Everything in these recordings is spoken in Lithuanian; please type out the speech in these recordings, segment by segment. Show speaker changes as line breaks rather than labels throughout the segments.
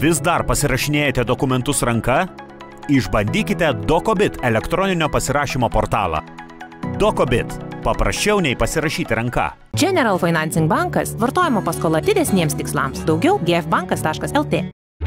Vis dar pasirašinėjate dokumentus ranka? Išbandykite DocoBit elektroninio pasirašymo portalą. DocoBit – paprasčiau nei pasirašyti ranka.
General Financing bankas – vartojimo paskola didesniems tikslams. Daugiau gfbankas.lt.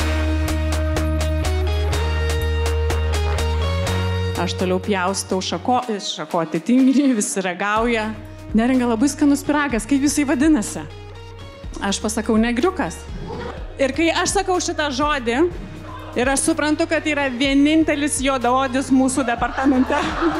Aš toliau pjaustau šakoti tinginį, visi ragauja. Neringa, labai skanus pyragas, kaip jisai vadinasi? Aš pasakau negriukas. Ir kai aš sakau šitą žodį, ir aš suprantu, kad yra vienintelis juodaodis mūsų departamente.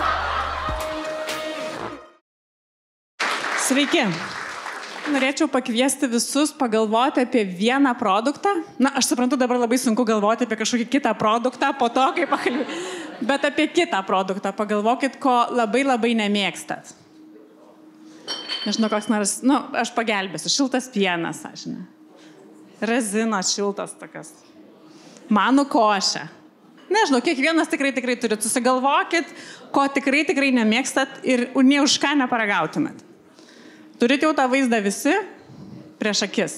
Sveiki. Norėčiau pakviesti visus pagalvoti apie vieną produktą. Na, aš suprantu, dabar labai sunku galvoti apie kažkokį kitą produktą, po to, kai pakalbėjau. Bet apie kitą produktą pagalvokit, ko labai nemėgstat. Nežinau, koks nors, aš pagelbėsiu. Šiltas pienas, aš žinau. Razinos šiltas tokias. Manų košė. Nežinau, kiekvienas tikrai turit. Susigalvokit, ko tikrai nemėgstat ir nė už ką neparagautumėt. Turit jau tą vaizdą visi prieš akis.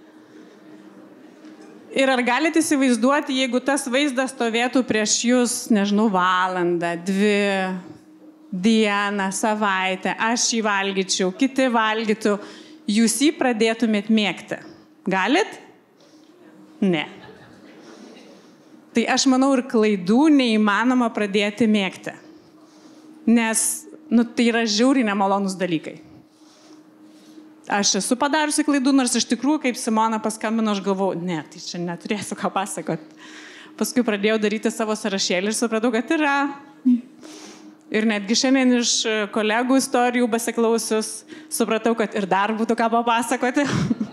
Ir ar galite įsivaizduoti, jeigu tas vaizdas stovėtų prieš jūs, nežinau, valandą, 2 dieną, savaitę, aš jį valgyčiau, kiti valgytų, jūs jį pradėtumėt mėgti. Galit? Ne. Tai aš manau, ir klaidų neįmanoma pradėti mėgti. Nes, tai yra žiauriai nemalonus dalykai. Aš esu padariusi klaidų, nors iš tikrųjų, kaip Simona paskambino, aš galvau, ne, tai čia neturėsiu ką pasakot. Paskui pradėjau daryti savo sąrašėlį ir supratau, kad yra. Ir netgi šiandien iš kolegų istorijų besiklausius, supratau, kad ir dar būtų ką papasakoti.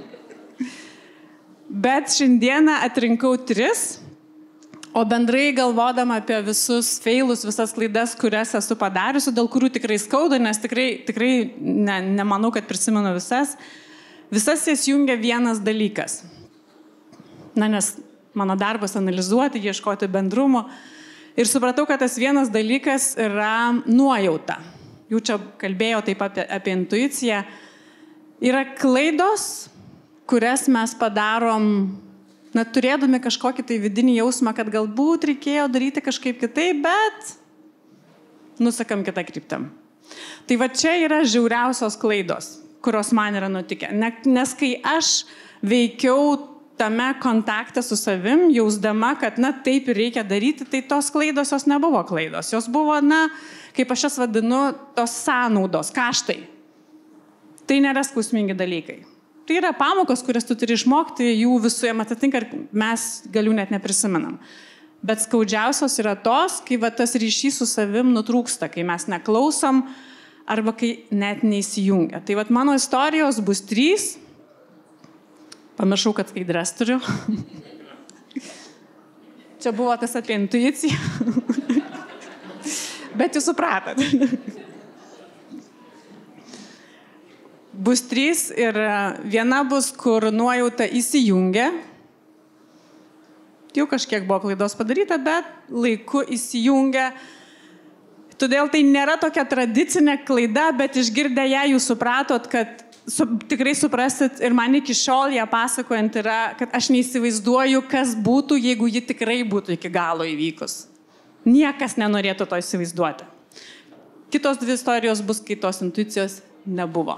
Bet šiandieną atrinkau 3, o bendrai galvodama apie visus feilus, visas klaidas, kurias esu padariusi, dėl kurių tikrai skauda, nes tikrai nemanau, kad prisimenu visas jas jungia vienas dalykas. Nes mano darbas analizuoti, ieškoti bendrumo. Ir supratau, kad tas vienas dalykas yra nuojauta. Jau čia kalbėjau taip apie intuiciją. Yra klaidos, kurias mes padarom, turėdami kažkokį tai vidinį jausmą, kad galbūt reikėjo daryti kažkaip kitaip, bet nusakam kitą kryptim. Tai va čia yra žiauriausios klaidos, kurios man yra nutikę. Nes kai aš veikiau tame kontakte su savim, jausdama, kad taip ir reikia daryti, tai tos klaidos jos nebuvo klaidos. Jos buvo, kaip aš jas vadinu, tos sąnaudos, kaštai. Tai nėra skausmingi dalykai. Tai yra pamokos, kurias tu turi išmokti, jų visų jam atitinka ir mes galių net neprisimenam. Bet skaudžiausios yra tos, kai tas ryšys su savim nutrūksta, kai mes neklausom arba kai net neįsijungia. Tai mano istorijos bus 3. Pamiršau, kad skaidres turiu. Čia buvo tas apie intuiciją. Bet jūs supratot. Bus 3 ir viena bus, kur nuojauta įsijungia. Jau kažkiek buvo klaidos padaryta, bet laiku įsijungia. Todėl tai nėra tokia tradicinė klaida, bet išgirdę ją jūs supratot, kad tikrai suprasit ir man iki šiol ją pasakojant yra, kad aš neįsivaizduoju, kas būtų, jeigu ji tikrai būtų iki galo įvykus. Niekas nenorėtų to įsivaizduoti. Kitos 2 istorijos bus, kai tos intuicijos nebuvo.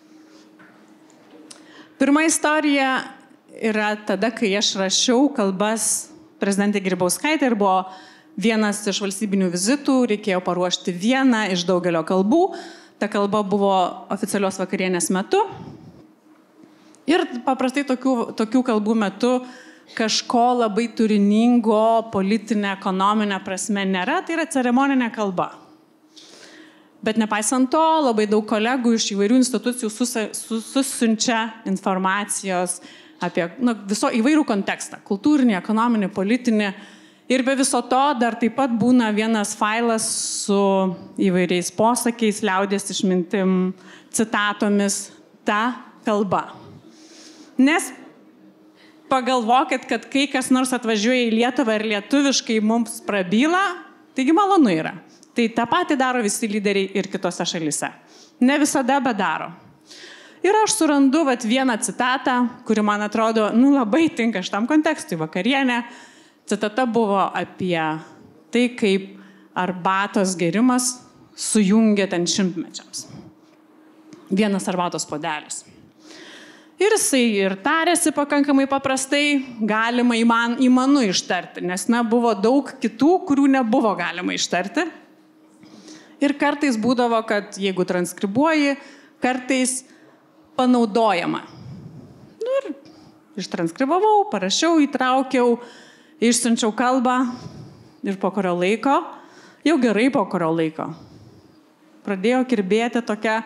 Pirma istorija yra tada, kai aš rašiau kalbas prezidentė Grybauskaitė ir buvo vienas iš valstybinių vizitų, reikėjo paruošti vieną iš daugelio kalbų. Ta kalba buvo oficialios vakarienės metu. Ir paprastai tokių kalbų metu kažko labai turiningo politinė, ekonominė prasme nėra, tai yra ceremoninė kalba. Bet nepaisant to, labai daug kolegų iš įvairių institucijų susiunčia informacijos apie įvairių kontekstą. Kultūrinį, ekonominį, politinį. Ir be viso to dar taip pat būna vienas failas su įvairiais posakiais, liaudies išmintim, citatomis, ta kalba. Nes pagalvokit, kad kai kas nors atvažiuoja į Lietuvą ir lietuviškai mums prabyla, taigi malonu yra. Tai tą patį daro visi lyderiai ir kitose šalyse. Ne visada, bet daro. Ir aš surandu vieną citatą, kuri man atrodo, labai tinka šitam kontekstui, vakarienė. Citata buvo apie tai, kaip arbatos gerimas sujungia ten šimtmečiams. Vienas arbatos puodelis. Ir jisai ir tarėsi pakankamai paprastai, galima įmanu ištarti, nes buvo daug kitų, kurių nebuvo galima ištarti. Ir kartais būdavo, kad jeigu transkribuoji, kartais panaudojama. Ir ištranskribuojau, parašiau, įtraukiau, išsiunčiau kalbą ir po kurio laiko, jau gerai po kurio laiko, pradėjo kirbėti tokia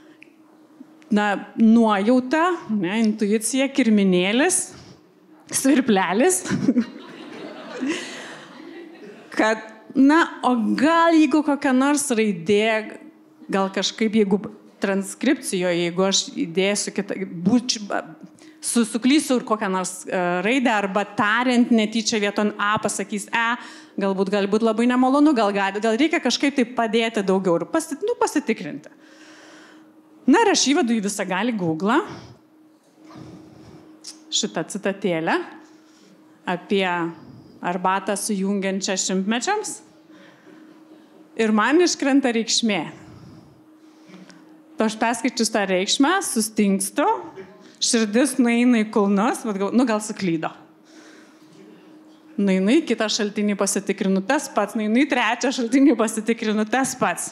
nuojauta, intuicija, kirminėlis, svirplelis, kad, o gal jeigu kokia nors raidė, gal kažkaip, jeigu transkripcijoje, jeigu aš įdėsiu kitą, suklysiu ir kokią nors raidę, arba tariant netyčia vieton A pasakys E, galbūt labai nemalonu, gal reikia kažkaip tai padėti daugiau ir pasitikrinti. Na ir aš įvedu į visagalį Google šitą citatėlę apie arbatą sujungiančią šimtmečiams ir man iškrenta reikšmė. Aš perskaičius tą reikšmę, sustingstu, širdis nueina į kulnus, gal suklydo. Nueinu į kitą šaltinį pasitikrinu tas pats, nueinu į trečią šaltinį pasitikrinu tas pats.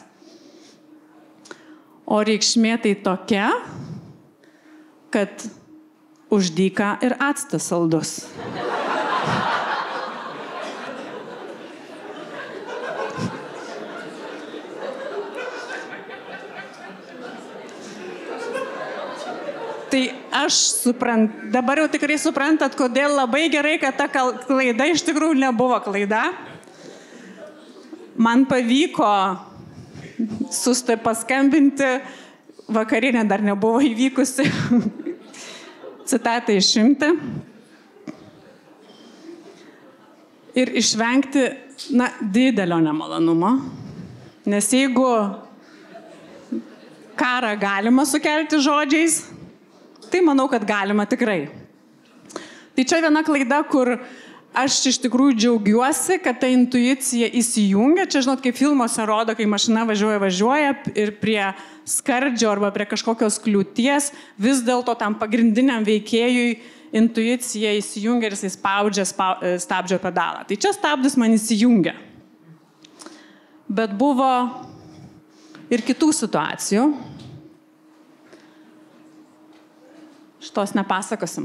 O reikšmė tai tokia, kad už dyką ir actas saldus. Tai aš dabar jau tikrai suprantat, kodėl labai gerai, kad ta klaida iš tikrųjų nebuvo klaida. Man pavyko paskambinti, vakarienė dar nebuvo įvykusi, citatą išimti ir išvengti, didelio nemalonumo, nes jeigu karą galima sukelti žodžiais, tai manau, kad galima tikrai. Tai čia viena klaida, kur aš iš tikrųjų džiaugiuosi, kad ta intuicija įsijungia. Čia, žinot, kaip filmuose rodo, kai mašina važiuoja ir prie skardžio arba prie kažkokios kliūties, vis dėlto tam pagrindiniam veikėjui intuicija įsijungia ir jisai spaudžia stabdžio pedalą. Tai čia stabdis man įsijungia. Bet buvo ir kitų situacijų. Šitos nepasakosim.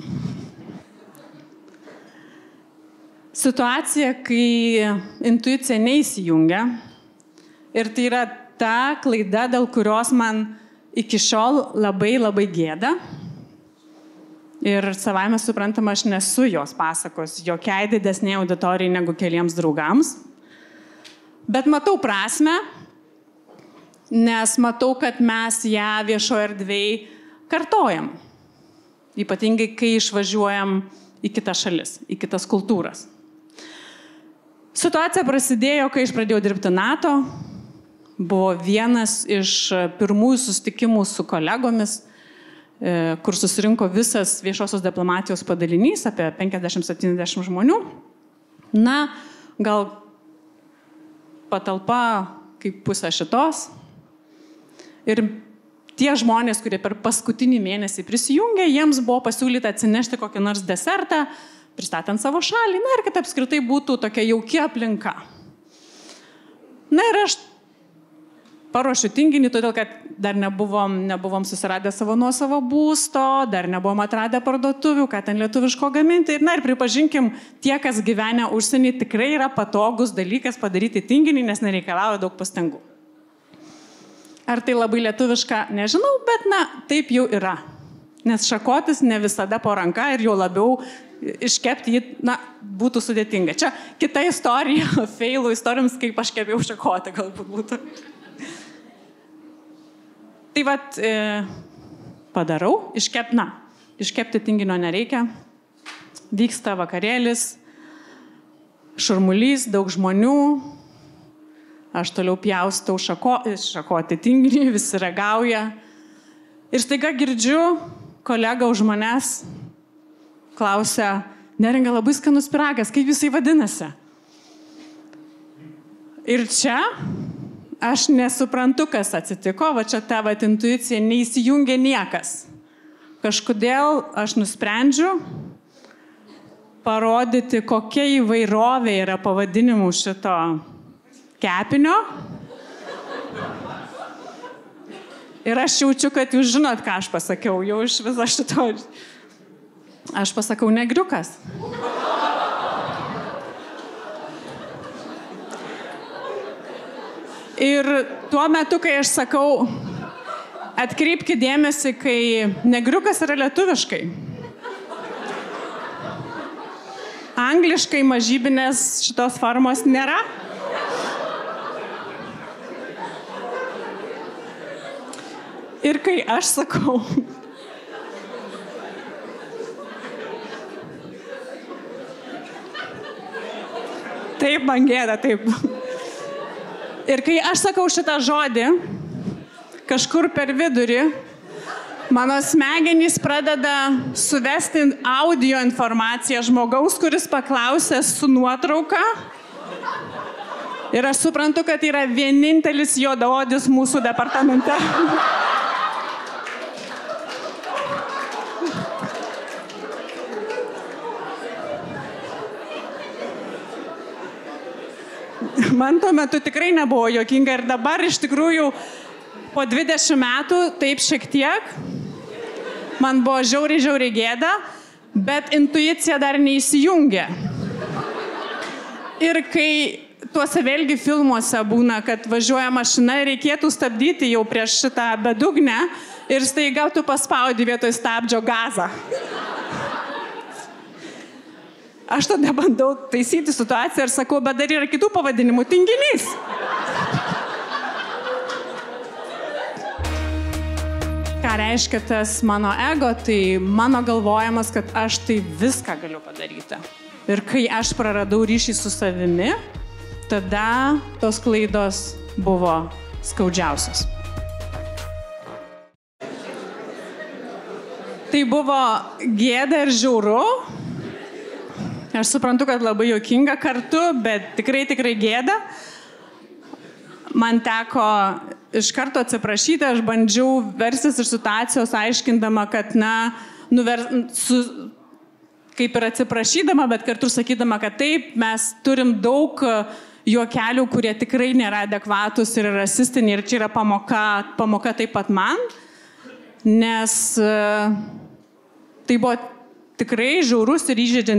Situacija, kai intuicija neįsijungia ir tai yra ta klaida, dėl kurios man iki šiol labai gėda. Ir savaime suprantama, aš nesu jos pasakos jokiai didesnė auditorijai negu keliems draugams. Bet matau prasmę, nes matau, kad mes ją viešoje erdvėje kartojam. Ypatingai, kai išvažiuojam į kitas šalis, į kitas kultūras. Situacija prasidėjo, kai aš pradėjau dirbti NATO. Buvo vienas iš pirmųjų susitikimų su kolegomis, kur susirinko visas viešosios diplomatijos padalinys, apie 50-70 žmonių. Gal patalpa kaip pusė šitos. Ir tie žmonės, kurie per paskutinį mėnesį prisijungė, jiems buvo pasiūlyta atsinešti kokį nors desertą, pristatant savo šalį, ir kad apskritai būtų tokia jauki aplinka. Ir aš paruošiu tinginį, todėl kad dar nebuvom susiradę savo nuosavo būsto, dar nebuvom atradę parduotuvių, ką ten lietuviško gaminti. Ir pripažinkim, tie, kas gyvena užsienį, tikrai yra patogus dalykas padaryti tinginį, nes nereikalauja daug pastangų. Ar tai labai lietuviška, nežinau, bet taip jau yra. Nes šakotis ne visada po ranka ir jau labiau iškepti jį, būtų sudėtinga. Čia kita istorija, feilų istorijoms, kaip aš kepėjau šakotį galbūt būtų. Tai padarau, iškepti tinginio nereikia, vyksta vakarėlis, šurmulys, daug žmonių, aš toliau pjaustau šakoti tinginį, visi ragauja. Ir staiga girdžiu, kolega už manęs klausia, Neringa, labai skanus pyragas, kaip jisai vadinasi? Ir čia aš nesuprantu, kas atsitiko, va čia ta vat intuicija, neįsijungia niekas. Kažkodėl aš nusprendžiu parodyti, kokia įvairovė yra pavadinimų šito kepinio. Ir aš jaučiu, kad jūs žinot, ką aš pasakiau, jau iš viso šito. Aš pasakau negriukas. Ir tuo metu, kai aš sakau, atkreipkite dėmesį, kai negriukas yra lietuviškai. Angliškai mažybinės šitos formos nėra. Ir kai aš sakau, taip, man gėda, taip. Ir kai aš sakau šitą žodį, kažkur per vidurį, mano smegenys pradeda suvesti audio informaciją žmogaus, kuris paklausė su nuotrauka. Ir aš suprantu, kad yra vienintelis juodaodis mūsų departamente. Man tuo metu tikrai nebuvo juokinga ir dabar iš tikrųjų po 20 metų, taip šiek tiek, man buvo žiauriai gėda, bet intuicija dar neįsijungia. Ir kai tuose vėlgi filmuose būna, kad važiuoja mašina ir reikėtų stabdyti jau prieš šitą bedugnę ir staiga tu paspaudi vietoj stabdžio gazą. Aš tada bandau taisyti situaciją ir sakau, bet dar yra kitų pavadinimų, tinginys. Ką reiškia tas mano ego, tai mano galvojimas, kad aš tai viską galiu padaryti. Ir kai aš praradau ryšį su savimi, tada tos klaidos buvo skaudžiausios. Tai buvo gėda ir žiauru. Aš suprantu, kad labai juokinga kartu, bet tikrai gėda. Man teko iš karto atsiprašyti, aš bandžiau verstis iš situacijos aiškindama, kad, kaip ir atsiprašydama, bet kartu sakydama, kad taip, mes turim daug juokelių, kurie tikrai nėra adekvatus ir rasistiniai, ir čia yra pamoka taip pat man, nes tai buvo tikrai žiaurus ir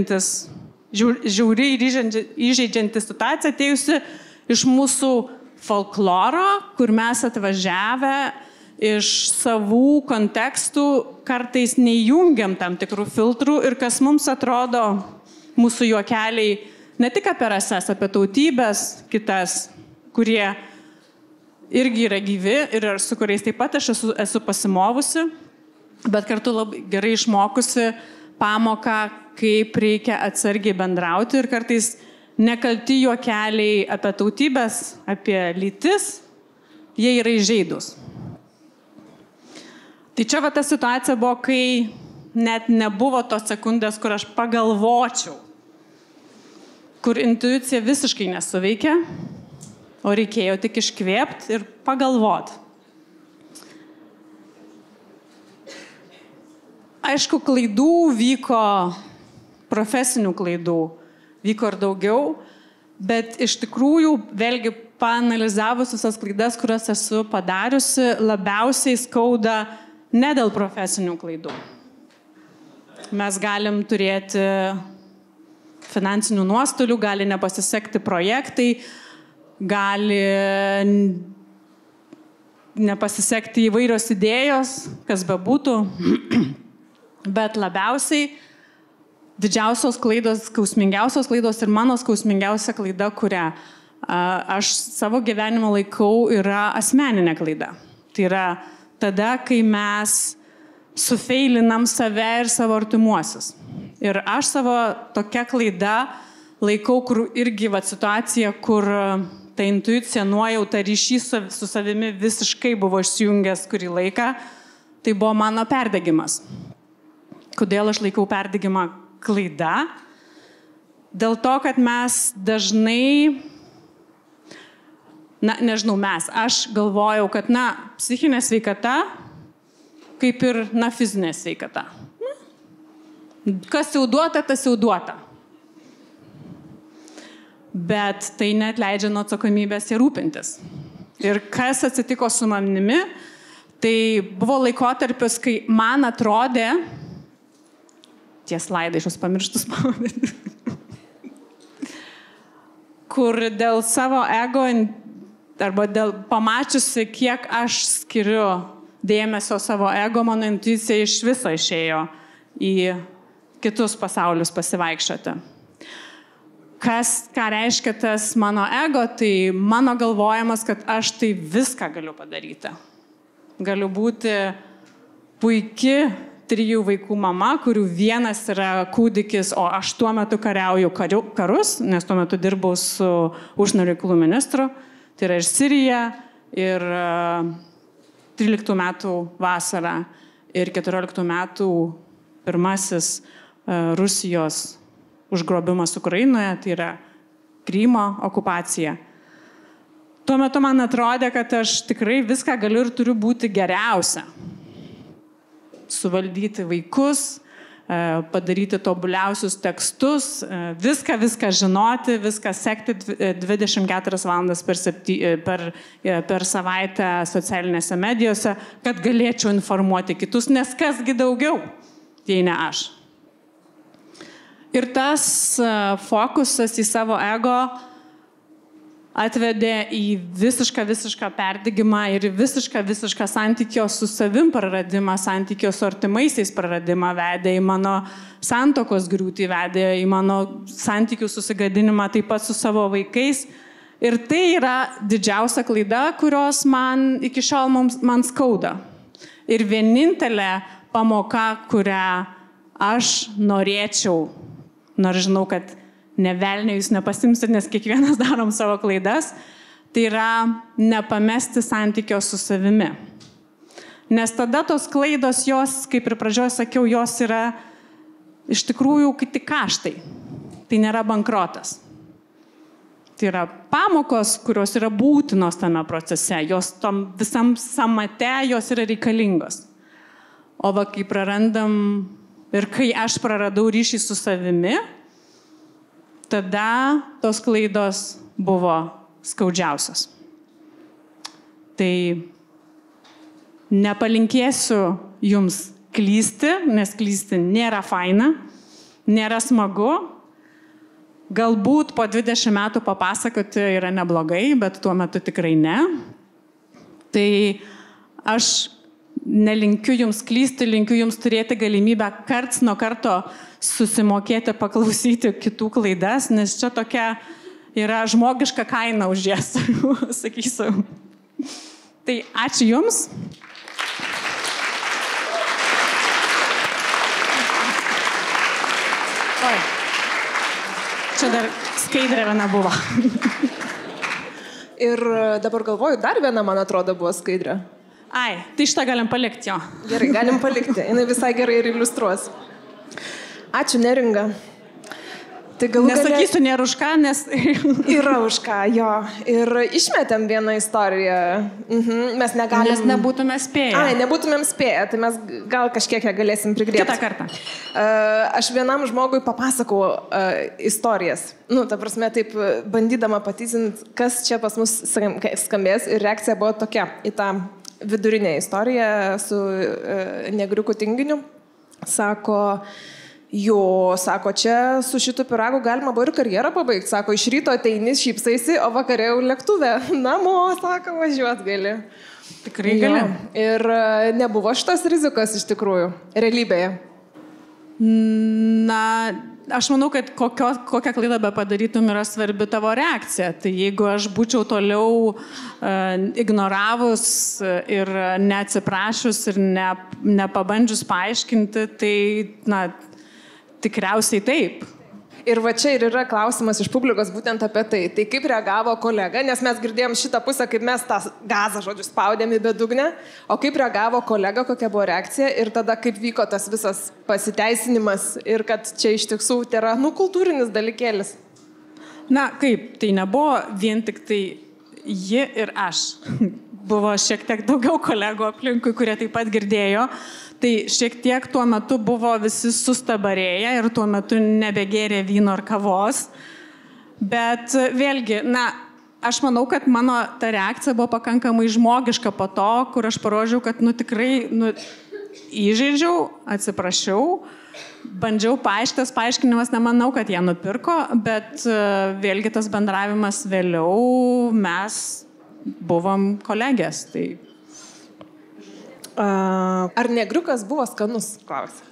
įžeidžianti situacija atėjusi iš mūsų folkloro, kur mes atvažiavę iš savų kontekstų kartais neįjungiam tam tikrų filtrų ir kas mums atrodo mūsų juokeliai ne tik apie rases, apie tautybės kitas, kurie irgi yra gyvi ir su kuriais taip pat aš esu pasimovusi, bet kartu labai gerai išmokusi pamoką, kaip reikia atsargiai bendrauti ir kartais nekalti juokeliai apie tautybės, apie lytis, jie yra įžeidūs. Tai čia va ta situacija buvo, kai net nebuvo tos sekundės, kur aš pagalvočiau, kur intuicija visiškai nesuveikia, o reikėjo tik iškvėpti ir pagalvoti. Aišku, klaidų vyko, profesinių klaidų vyko ir daugiau, bet iš tikrųjų, vėlgi paanalizavus visas klaidas, kurias esu padariusi, labiausiai skauda ne dėl profesinių klaidų. Mes galim turėti finansinių nuostolių, gali nepasisekti projektai, gali nepasisekti įvairios idėjos, kas bebūtų. Bet labiausiai didžiausios klaidos, skausmingiausios klaidos ir mano skausmingiausia klaida, kurią aš savo gyvenimo laikau, yra asmeninė klaida. Tai yra tada, kai mes sufeilinam save ir savo artimuosius. Ir aš savo tokia klaida laikau, kur irgi situacija, kur ta intuicija, nuojauta, ryšys su savimi visiškai buvo išsijungęs kurį laiką. tai buvo mano perdegimas. Kodėl aš laikau perdegimą klaida? Dėl to, kad mes dažnai, aš galvojau, kad, psichinė sveikata, kaip ir, fizinė sveikata. Kas jau duota, tas jau duota. Bet tai net leidžia nuo atsakomybės ir rūpintis. Ir kas atsitiko su manimi, tai buvo laikotarpis, kai man atrodė, tie slaidai, aš jūs pamirštus pavadinti, kur dėl savo ego, arba pamačiusi, kiek aš skiriu dėmesio savo ego, mano intuicija iš viso išėjo į kitus pasaulius pasivaikščioti. Ką reiškia tas mano ego, tai mano galvojimas, kad aš tai viską galiu padaryti. Galiu būti puiki 3 vaikų mama, kurių vienas yra kūdikis, o aš tuo metu kariauju karus, nes tuo metu dirbau su užsienio reikalų ministru. Tai yra ir Sirija, ir 13 metų vasara, ir 14 metų pirmasis Rusijos užgrobimas Ukrainoje, tai yra Krymo okupacija. Tuo metu man atrodė, kad aš tikrai viską galiu ir turiu būti geriausia. Suvaldyti vaikus, padaryti tobuliausius tekstus, viską žinoti, viską sekti 24 valandas per savaitę socialinėse medijose, kad galėčiau informuoti kitus, nes kasgi daugiau, jei ne aš. Ir tas fokusas į savo ego atvedė į visišką perdegimą ir visišką santykio su savim praradimą, santykio su artimaisiais praradimą, vedė į mano santokos griūtį, vedė į mano santykių susigadinimą taip pat su savo vaikais. Ir tai yra didžiausia klaida, kurios man iki šiol man skauda. Ir vienintelė pamoka, kurią aš norėčiau, nors žinau, kad ne velniai jūs nepasimsit, nes kiekvienas darom savo klaidas, tai yra nepamesti santykio su savimi. Nes tada tos klaidos, jos, kaip ir pradžioje sakiau, jos yra iš tikrųjų tik kaštai. Tai nėra bankrotas. Tai yra pamokos, kurios yra būtinos tame procese. Jos tom visam samate, jos yra reikalingos. O va, kai prarandam ir kai aš praradau ryšį su savimi, tada tos klaidos buvo skaudžiausios. Tai nepalinkėsiu jums klysti, nes klysti nėra faina, nėra smagu. Galbūt po 20 metų papasakoti yra neblogai, bet tuo metu tikrai ne. Tai aš nelinkiu jums klysti, linkiu jums turėti galimybę karts nuo karto susimokėti, paklausyti kitų klaidas, nes čia tokia yra žmogiška kaina už jas, sakysiu. Tai ačiū jums. Oi. Čia dar skaidrė viena buvo.
Ir dabar galvoju, dar viena, man atrodo, buvo skaidrė.
Ai, tai šitą galim palikti jo.
Gerai, galim palikti. Jis visai gerai ir iliustruos. Ačiū, Neringa. Tai
nesakysiu, nėra už ką, nes...
Yra už ką, jo. Ir išmetėm vieną istoriją. Mes negalim...
Nes nebūtume spėję.
Ai, nebūtumėm spėję, tai mes gal kažkiek galėsim prigrėpti.
Kitą kartą.
Aš vienam žmogui papasakau istorijas. Ta prasme, taip bandydama patysinti, kas čia pas mus skambės. Ir reakcija buvo tokia į tą vidurinę istoriją su negriuku tinginiu. Sako... sako, čia su šitu piragu galima buvo ir karjerą pabaigti. Sako, iš ryto ateini, šypsaisi, o vakarė jau lėktuve. Namo, sako, važiuot gali.
Tikrai gali.
Ir nebuvo šitas rizikas iš tikrųjų, realybėje.
Aš manau, kad kokią klaidą be padarytum yra svarbi tavo reakcija. Tai jeigu aš būčiau toliau ignoravus ir neatsiprašus ir nepabandžius paaiškinti, tai, tikriausiai taip.
Ir va čia ir yra klausimas iš publikos būtent apie tai. Tai kaip reagavo kolega, nes mes girdėjom šitą pusę, kaip mes tą gazą, žodžiu, spaudėm į bedugnę, o kaip reagavo kolega, kokia buvo reakcija ir tada kaip vyko tas visas pasiteisinimas ir kad čia iš tiesų tai yra, kultūrinis dalykėlis.
Na kaip, tai nebuvo vien tik tai ji ir aš. Buvo šiek tiek daugiau kolegų aplinkui, kurie taip pat girdėjo. Tai šiek tiek tuo metu buvo visi sustabarėję ir tuo metu nebegėrė vyno ar kavos. Bet vėlgi, aš manau, kad mano ta reakcija buvo pakankamai žmogiška po to, kur aš parodžiau, kad tikrai įžeidžiau, atsiprašiau, bandžiau paaiškinimas, nemanau, kad jie nupirko, bet vėlgi tas bendravimas vėliau mes buvom kolegės. Tai...
Ar negriukas buvo skanus, klausia?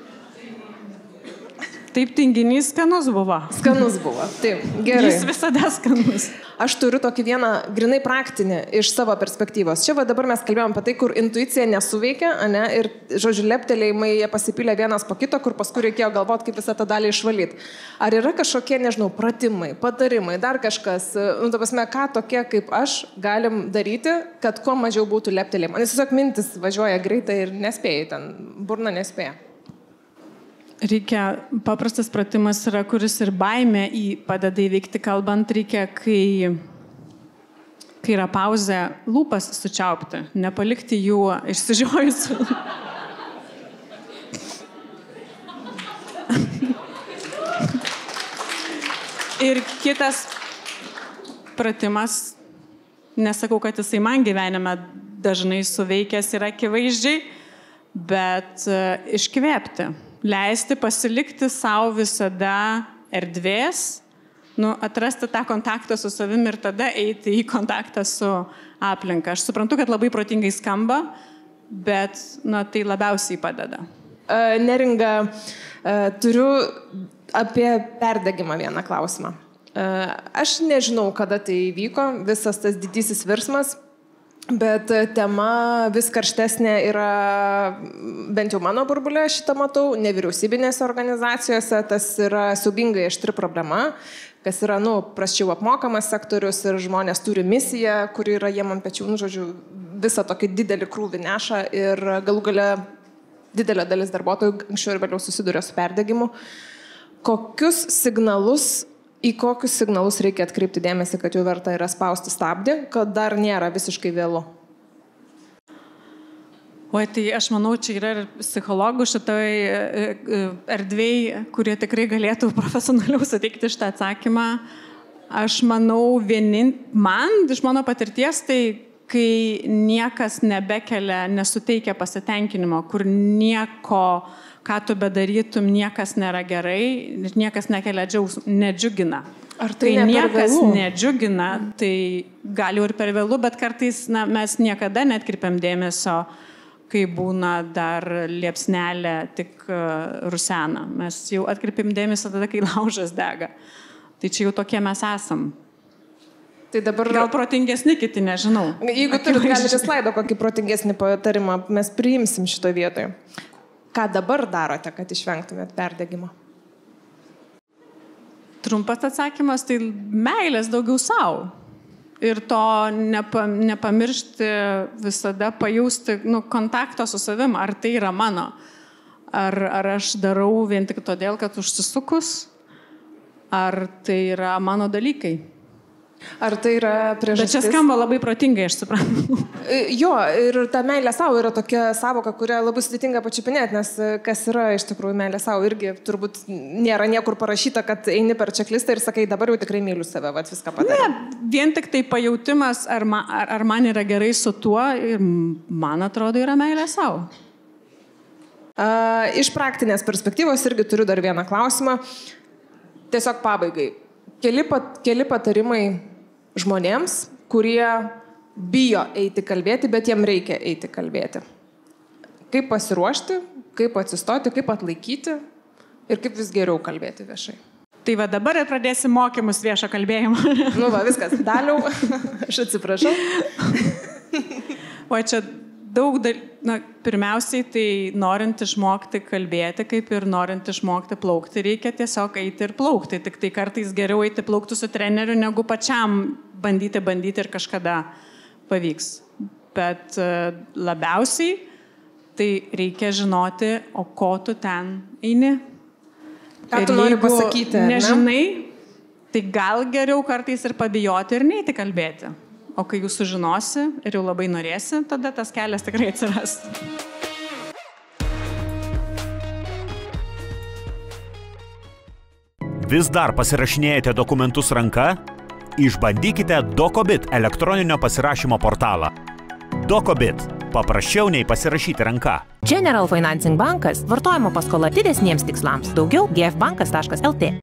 Taip, tinginys skanus buvo.
Skanus buvo, taip, gerai.
Jis visada skanus.
Aš turiu tokį vieną grinai praktinį iš savo perspektyvos. Čia dabar mes kalbėjom apie tai, kur intuicija nesuveikia, ir, žodžiu, leptelėjimai jie pasipylė vienas po kito, kur paskui reikėjo galvoti, kaip visą tą dalį išvalyti. Ar yra kažkokie, nežinau, pratimai, patarimai, dar kažkas, ta prasme, ką tokie kaip aš galim daryti, kad kuo mažiau būtų leptelėjimai? Nes tiesiog mintis važiuoja greitai ir nespėjai, ten burna nespėja.
Reikia, paprastas pratimas yra, kuris ir baimė padeda įveikti kalbant, reikia, kai yra pauzė, lūpas sučiaupti, nepalikti jų išsižiojusių. Ir kitas pratimas, nesakau, kad jisai man gyvenime dažnai suveikęs yra akivaizdžiai, bet iškvėpti. Leisti pasilikti savo visada erdvės, atrasti tą kontaktą su savimi ir tada eiti į kontaktą su aplinka. Aš suprantu, kad labai protingai skamba, bet tai labiausiai padeda.
Neringa, turiu apie perdegimą vieną klausimą. Aš nežinau, kada tai įvyko, visas tas didysis virsmas, bet tema vis karštesnė yra, bent jau mano burbulė šitą matau, nevyriausybinėse organizacijose, tas yra siaubingai aštri problema, kas yra, prasčiau apmokamas sektorius ir žmonės turi misiją, kuri yra jiem ant pečių, žodžiu, visą tokį didelį krūvį neša ir galų gale didelė dalis darbuotojų anksčiau ir vėliau susiduria su perdegimu. Į kokius signalus reikia atkreipti dėmesį, kad jau verta yra spausti stabdį, kad dar nėra visiškai vėlu?
Tai aš manau, čia yra ir psichologų šitoj erdvėj, kurie tikrai galėtų profesionaliau suteikti šitą atsakymą. Aš manau, man, iš mano patirties, tai kai niekas nebekelia, nesuteikia pasitenkinimo, kur nieko, ką tu bedarytum, niekas nėra gerai ir niekas nekelia nedžiugina.
Ar tai
kai niekas nedžiugina, tai gali ir per vėlų, bet kartais mes niekada netkreipiam dėmesio, kai būna dar liepsnelė tik rusena. Mes jau atkreipiam dėmesio tada, kai laužas dega. Tai čia jau tokie mes esam.
Tai dabar...
Gal protingesni kiti, nežinau.
Jeigu turit, galite slaido kokį protingesnį patarimą, mes priimsim šito vietoje. Ką dabar darote, kad išvengtumėt perdegimo?
Trumpas atsakymas, tai meilės daugiau savo. Ir to nepamiršti visada pajausti kontakto su savim, ar tai yra mano. Ar aš darau vien tik todėl, kad užsisukus, ar tai yra mano dalykai.
Ar tai yra priežastis?
Bet čia skamba labai protingai, aš suprantu.
Jo, ir ta meilė savo yra tokia savoka, kurią labai sudėtinga pačiupinėti, nes kas yra iš tikrųjų meilė savo irgi turbūt nėra niekur parašyta, kad eini per čeklistą ir sakai, dabar jau tikrai myliu save, viską padarė.
Ne, vien tik tai pajautimas, ar man yra gerai su tuo ir man atrodo yra meilė savo.
Iš praktinės perspektyvos irgi turiu dar vieną klausimą. Tiesiog pabaigai. Keli patarimai žmonėms, kurie bijo eiti kalbėti, bet jiem reikia eiti kalbėti. Kaip pasiruošti, kaip atsistoti, kaip atlaikyti ir kaip vis geriau kalbėti viešai.
Tai va dabar ir pradėsim mokymus viešo kalbėjimo.
Viskas. Daliau, aš atsiprašau.
O čia pirmiausiai, tai norint išmokti kalbėti, kaip ir norint išmokti plaukti, reikia tiesiog eiti ir plaukti. Tik tai kartais geriau eiti plaukti su treneriu, negu pačiam bandyti ir kažkada pavyks. Bet labiausiai tai reikia žinoti, o ko tu ten eini.
Ką tu nori pasakyti?
Nežinai, tai gal geriau kartais ir pabijoti ir neiti kalbėti. O kai jūs sužinosi ir jau labai norėsi, tada tas kelias tikrai atsiras.
Vis dar pasirašinėjate dokumentus ranka? Išbandykite DocoBit elektroninio pasirašymo portalą. DocoBit – paprasčiau nei pasirašyti ranka.
General Financing bankas – vartojimo paskola didesniems tikslams. Daugiau gfbankas.lt.